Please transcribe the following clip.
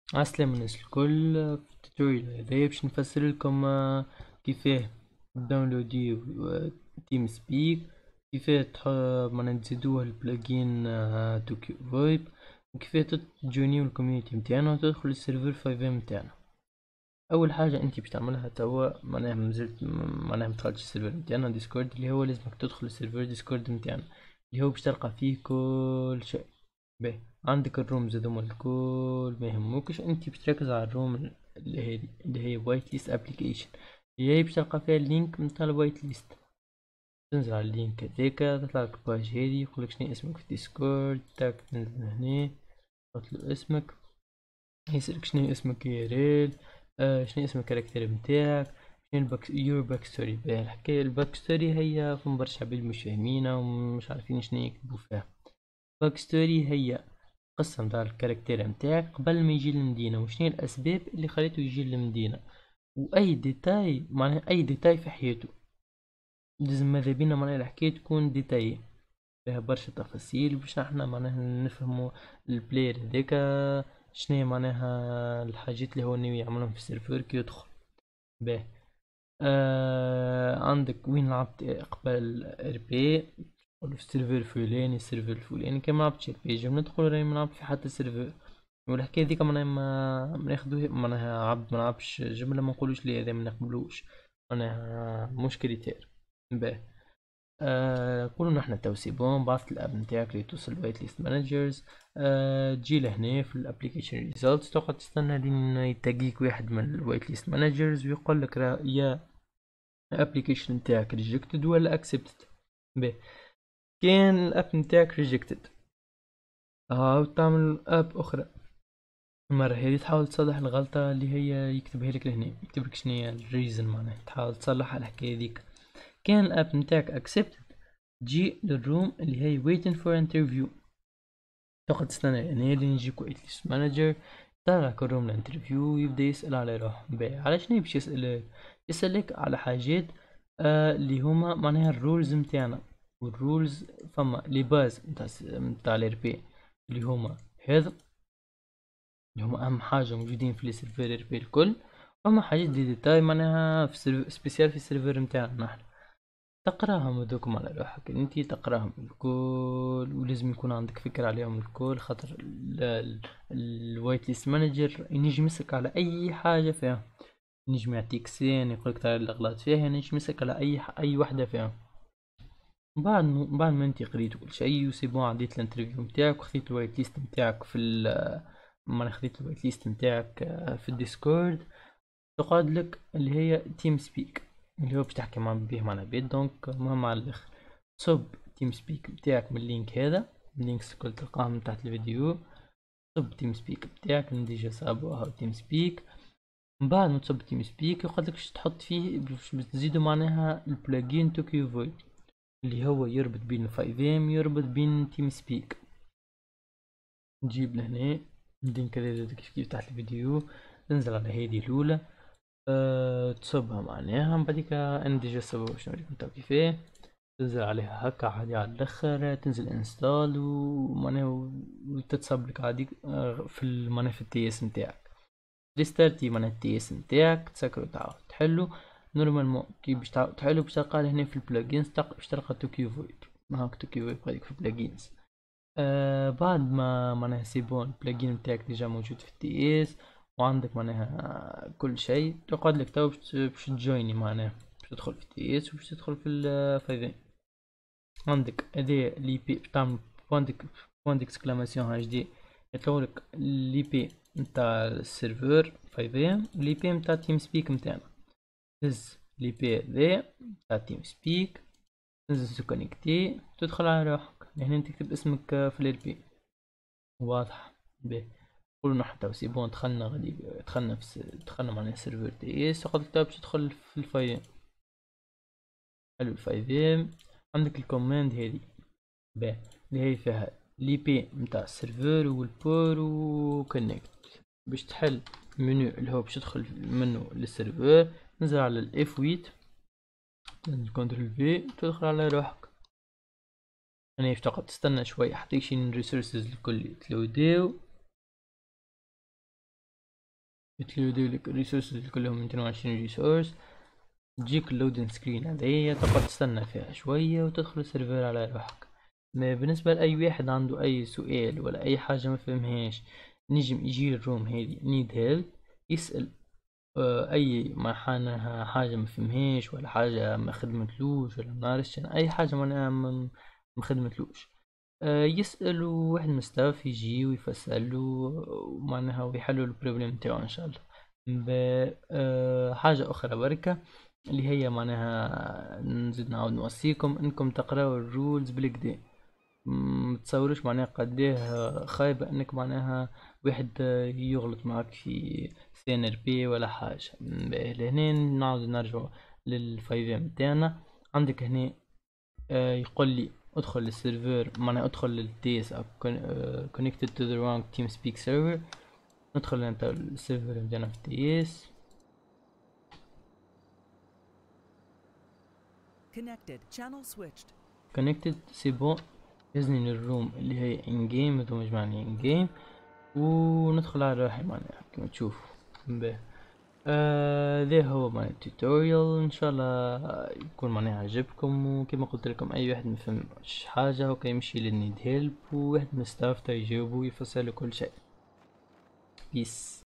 عسلامة الناس الكل. في التوتوريال هذايا باش نفسر لكم كيفاه داونلودي تيم سبيك، كيفاه معناها تزيدوه البلاجين توكيو فويب، وكيفاه تجونيو الكوميونيتي متاعنا وتدخل السيرفر 5 متاعنا. اول حاجه انت باش تعملها توا، معناها مازلت معناها مدخلتش السيرفر متاعنا ديسكورد، اللي هو لازمك تدخل السيرفر ديسكورد متاعنا اللي هو باش تلقى فيه كل شيء. باهي، عندك الرومز هذوما الكل ما يهموكش، انت باش تركز على الروم اللي هي وايت ليست ابليكيشن، اللي هي باش تلقى فيها اللينك متاع الوايت ليست. تنزل على اللينك هذاكا تطلع لك الباج هذي، يقولك شنو اسمك في ديسكورد تاك، تنزل هنا تحطلو اسمك، يسألك شنو اسمك يا ريل، شنو اسم الكاركتر متاعك، شنو يور باك ستوري. باهي، الحكاية الباك ستوري هي فم برشا عباد مش فاهمينها ومش عارفين شنو يكتبوا فيها. باك ستوري هي قصة متاع الكاركتير متاعك قبل ما يجي المدينة، وشنو الأسباب اللي خليته يجي المدينة، وأي ديتاي معناها أي ديتاي في حياته. لازم ماذا بينا معناها الحكاية تكون ديتاي فيها برشا تفاصيل باش احنا معناها نفهمو البلاير هذاكا شنو معناها الحاجات اللي هو ناوي يعملهم في السيرفر كي يدخل. باهي، عندك وين لعبت قبل ار بي، في السيرفر الفلاني السيرفر الفلاني. كان ملعبتش ار بي جا ندخل راني ملعب في حتى سيرفر، والحكاية ديك معناها ما ناخدوه معناها عبد ملعبش جملة ما نقولوش ليه هذا ما نقبلوش، معناها مش كريتير. باهي، نقولوا نحنا تو سي بون بعثت الاب نتاعك اللي توصل الوايت ليست مانجرز. تجي لهنا في الابليكيشن ريزلتس تقعد تستنى لين يتاقيك واحد من الوايت ليست مانجرز ويقول لك يا الابليكيشن نتاعك ريجكتد ولا اكسبتد. باهي، كان الاب نتاعك ريجكتد تعمل اب اخرى. المرة هذه تحاول تصلح الغلطة اللي هي يكتبها لك لهنا، يكتب لك شنو هي الريزن معناها تحاول تصلح الحكاية ديك. كان الاب نتاعك اكسبتد تجي للروم اللي هي waiting for interview، تقعد تستنى يعني لين يجيك ويت ليست مانجر يطلعك الروم الانترفيو يبدا يسأل على روحه. باهي، على شنو باش يسألك؟ يسألك على حاجات اللي هما معناها الرولز متاعنا. والرولز فما لي باز متاع الار بي اللي هما هذا، اللي هما اهم حاجة موجودين في السيرفر ار بي الكل. فما حاجات دي ديتاي معناها في سبيسيال في السيرفر متاعنا نحن، تقراهم هذوكم على روحك انتي تقراهم الكل، ولازم يكون عندك فكرة عليهم الكل، خاطر الوايت ليست مانجر ينجم يمسك على اي حاجة فيها، ينجم يعطيك سين يقولك تعال الاغلاط فيها، ينجم يمسك على اي وحدة فيها. بعد ما انتي قريت كل شيء وسي بون عديت الانترفيو نتاعك وخذيت الوايت ليست نتاعك في ما خذيت الوايت ليست نتاعك في الديسكورد، تقعد لك اللي هي تيم سبيك اللي هو باش تحكي مع بيه مع العباد. دونك مهم على الاخر صب تيم سبيك بتاعك من اللينك هذا، اللينكس الكل تلقاهم من تحت الفيديو. صب تيم سبيك بتاعك اللي ديجا صابوها تيم سبيك. من بعد ما تصب تيم سبيك يقول لك تحط فيه باش تزيدوا معناها البلاجين توكيو فويد اللي هو يربط بين الفايفيم يربط بين تيم سبيك. نجيب لهنا اللينك هذا كيف تحت الفيديو، تنزل على هذه الاولى، تصبها معناها من بعديك انا ديجا صبها باش نوريكم تو كيفاه. تنزل عليها هكا عادي على الاخر، تنزل انستال ومعناها وتتصب لك عادي في معناها في التي اس نتاعك. ريستارتي معناها التي اس نتاعك تسكرو تعاود تحلو نورمالمون كي باش تعاود تحلو باش تلقى هنا في البلاجينز باش تلقى توكيو فويب. هاك توكيو فويب هذيك في البلاجينز. بعد ما معناها سي بون البلاجين نتاعك ديجا موجود في التي اس وعندك معناها كل شيء، تقعد لك تو باش تجويني معناها باش تدخل في التي اس وباش تدخل في الفايفين. عندك هذا لي بي تعمل بوان ديكسكلاماسيون اتش دي، يطلعولك لي بي نتاع السيرفر فايفين ولي بي نتاع تيم سبيك نتاعنا. تهز لي بي هذا نتاع تيم سبيك، تنزل تكونيكتي تدخل على روحك هنا تكتب اسمك في الار بي. واضح. باهي، قولنا حتى سي بون دخلنا غادي دخلنا دخلنا معناها سيرفر تي اس قلت باش تدخل في الفايل. حلو الفايل، عندك الكوماند هذي باهي اللي هي فيها لي بي نتاع السيرفر والبور وكونكت. باش تحل المنيو اللي هو باش تدخل منه للسيرفر، تنزل على الاف 8، تنزل كنترول في تدخل على روحك. يعني تقعد تستنى شوي حتى يشين الريسورسز الكل يتلوديو. يتلودوا لك الريسورسز كلهم 220 ريسورس. تجيك اللودن سكرين هذيا تقعد تستنى فيها شوية وتدخل السيرفر على روحك. بالنسبة لأي واحد عنده أي سؤال ولا أي حاجة ما فهمهاش، نجم يجي الروم هذي نيد هيلب يسأل أي ما حاجة ما فهمهاش ولا حاجة ما خدمتلوش ولا منعرفش أي حاجة معناها ما خدمتلوش، يسأل واحد مستوى يجي ويفسرله ومعناها ويحلوا البروبلم نتاعو إن شاء الله. حاجة أخرى بركة اللي هي معناها نزيد نعاود نوصيكم انكم تقراو الرولز بالكدا، متصوروش معناها قديه خايبة انك معناها واحد يغلط معك في CNRP ولا حاجة. لهنا نعاود نرجعو للفايفي متاعنا. عندك هنا يقول لي ادخل للسيرفر معناها ادخل للتيس او connected to the wrong TeamSpeak server. ندخل انت السيرفر متاعنا في التيس. Connected. Channel switched. connected سي بون. يزني للروم اللي هي in game هذو مجمعني in game وندخل على روحي معناها كما تشوفوا. باهي ذا هو معناها التوتوريال ان شاء الله يكون معناها عجبكم. وكما قلت لكم اي واحد مفهمش حاجة هو يمشي للنيد هيلب وواحد من الستاف يجاوبه ويفسر له كل شيء. بيس.